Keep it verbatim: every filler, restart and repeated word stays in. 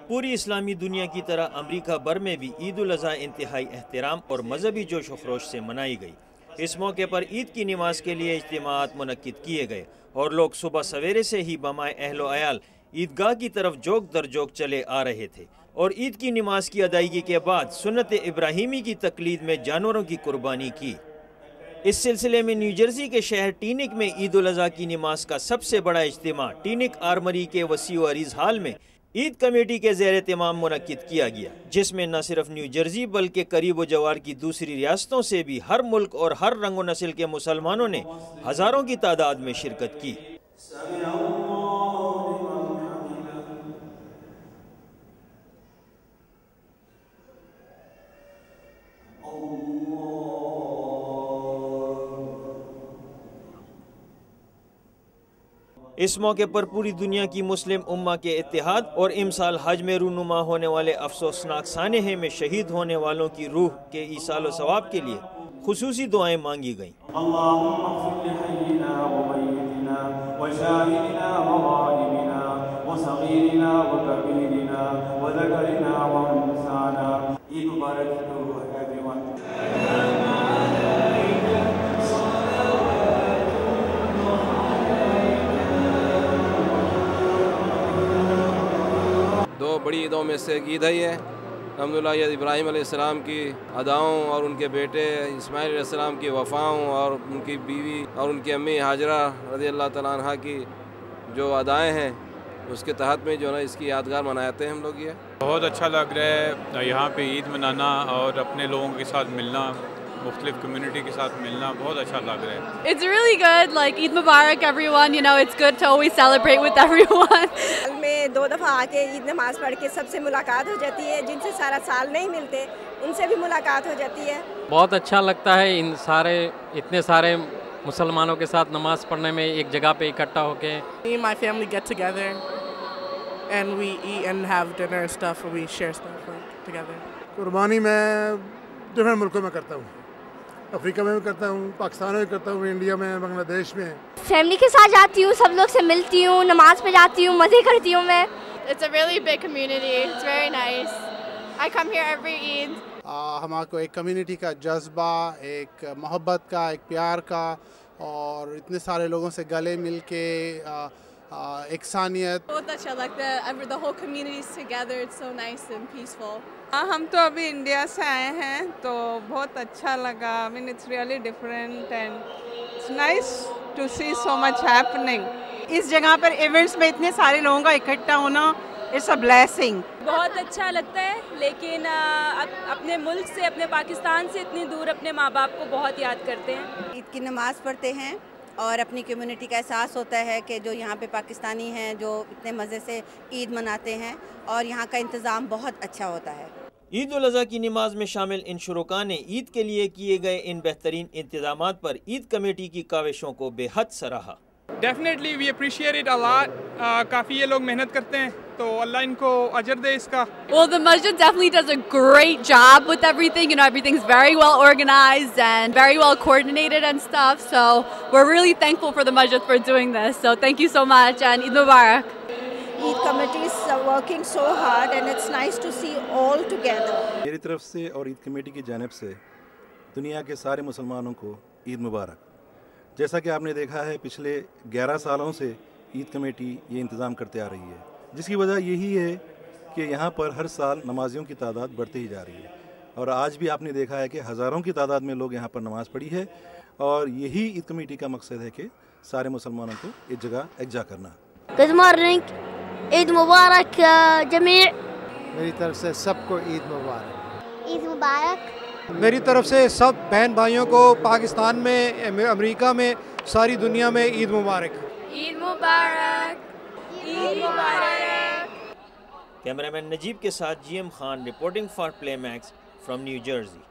پوری اسلامی دنیا کی طرح امریکہ بھر میں بھی عید الاضحیٰ انتہائی احترام اور مذہبی جوش و خروش سے منائی گئی۔ اس موقع پر عید کی نماز کے لیے اجتماعات منعقد کیے گئے اور لوگ صبح سویرے سے ہی بمائے اہل و عیال عیدگاہ کی طرف جوک در جوک چلے آ رہے تھے اور عید کی نماز کی ادائیگی کے بعد سنت ابراہیمی کی تقلید میں جانوروں کی قربانی کی۔ اس سلسلے میں نیو جرسی کے شہر ٹینک میں عید الاضحیٰ کی نماز کا سب سے بڑا اجتماع ٹینک آرمری کے وسیع و عریض ہال میں عید کمیٹی کے زیر اہتمام منعقد کیا گیا، جس میں نہ صرف نیو جرسی بلکہ قریب و جوار کی دوسری ریاستوں سے بھی ہر ملک اور ہر رنگ و نسل کے مسلمانوں نے ہزاروں کی تعداد میں شرکت کی۔ اس موقع پر پوری دنیا کی مسلم امہ کے اتحاد اور امسال حج میں رونما ہونے والے افسوسناک سانحے میں شہید ہونے والوں کی روح کے ایصال و ثواب کے لیے خصوصی دعائیں مانگی گئیں۔ اللہم اغفر لحینا و میتنا و شاہدنا و غائبنا و صغیرنا و کبیرنا و ذکرنا و انسانا۔ عید مبارک to everyone۔ دو بڑی عیدوں میں سے ایک عید ہے یہ الحمدللہ، یہ ابراہیم علیہ السلام کی اداؤں اور ان کے بیٹے اسماعیل علیہ السلام کی وفاؤں اور ان کی بیوی اور ان کی امی ہاجرہ رضی اللہ تعالیٰ عنہ کی جو ادائیں ہیں اس کے تحت میں جو ہے نا اس کی یادگار مناتے ہیں ہم لوگ۔ یہ بہت اچھا لگ رہا ہے یہاں پہ عید منانا اور اپنے لوگوں کے ساتھ ملنا، مختلف کمیونٹی کے ساتھ ملنا بہت اچھا لگ رہا ہے۔ It's really good, like Eid Mubarak everyone, you know, it's good to always celebrate with everyone. میں دو دفعہ آ کے عید نماز پڑھ کے سب سے ملاقات ہو جاتی ہے، جن سے سارا سال نہیں ملتے ان سے بھی ملاقات ہو جاتی ہے۔ بہت اچھا لگتا ہے ان سارے اتنے سارے مسلمانوں کے ساتھ نماز پڑھنے میں، ایک جگہ پہ اکٹھا ہو کے۔ Me and my family get together and we eat and have dinner and stuff and we share stuff together. قربانی میں ڈفرینٹ ملکوں میں کرتا ہوں، افریقہ میں بھی کرتا ہوں، پاکستان میں بھی کرتا ہوں، انڈیا میں، بنگلہ دیش میں۔ فیملی کے ساتھ جاتی ہوں، سب لوگ سے ملتی ہوں، نماز پہ جاتی ہوں، مزے کرتی ہوں میں۔ It's a really big community, it's very nice. I come here every Eid. ہمارے کو ایک کمیونٹی کا جذبہ، ایک محبت کا، ایک پیار کا، اور اتنے سارے لوگوں سے گلے مل کے یکسانیت۔ بہت اچھا لگتا ہے، the whole community is together, it's so nice and peaceful. ہم تو ابھی انڈیا سے آئے ہیں تو بہت اچھا لگا۔ I mean it's really different and it's nice to see so much happening. اس جگہ پر ایونٹس میں اتنے سارے لوگوں کا اکٹھا ہونا it's a blessing. بہت اچھا لگتا ہے، لیکن اپنے ملک سے، اپنے پاکستان سے اتنی دور اپنے ماں باپ کو بہت یاد کرتے ہیں۔ عید کی نماز پڑھتے ہیں اور اپنی کمیونٹی کا احساس ہوتا ہے کہ جو یہاں پہ پاکستانی ہیں جو اتنے مزے سے عید مناتے ہیں، اور یہاں کا انتظام بہت اچھا ہوتا ہے۔ عید الاضحیٰ کی نماز میں شامل ان شرکاء نے عید کے لیے کیے گئے ان بہترین انتظامات پر عید کمیٹی کی کاوشوں کو بے حد سراہا۔ Definitely we appreciate it a lot, کافی یہ لوگ محنت کرتے ہیں تو اللہ ان کو اجر دے اس کا۔ Well, the masjid definitely does a great job with everything. You know, everything's very well organized and very well coordinated and stuff. So we're really thankful for the masjid for doing this. So thank you so much and Eid Mubarak. Eid committee is working so hard and it's nice to see all together. میری طرف سے اور عید committee کی جانب سے دنیا کے سارے مسلمانوں کو عید مبارک۔ جیسا کہ آپ نے دیکھا ہے پچھلے گیارہ سالوں سے عید کمیٹی یہ انتظام کرتے آ رہی ہے، جس کی وجہ یہی ہے کہ یہاں پر ہر سال نمازیوں کی تعداد بڑھتی ہی جا رہی ہے، اور آج بھی آپ نے دیکھا ہے کہ ہزاروں کی تعداد میں لوگ یہاں پر نماز پڑھی ہے، اور یہی عید کمیٹی کا مقصد ہے کہ سارے مسلمانوں کو ایک جگہ یکجا کرنا۔ گڈ مارننگ، عید مبارک جمیع۔ میری طرف سے سب کو عید مبارک۔ عید مبارک۔ میری طرف سے سب بہن بھائیوں کو پاکستان میں، امریکہ میں، ساری دنیا میں عید مبارک۔ عید مبارک، عید مبارک۔ کیمرہ مین نجیب کے ساتھ G M Khan reporting for Play Max from New Jersey.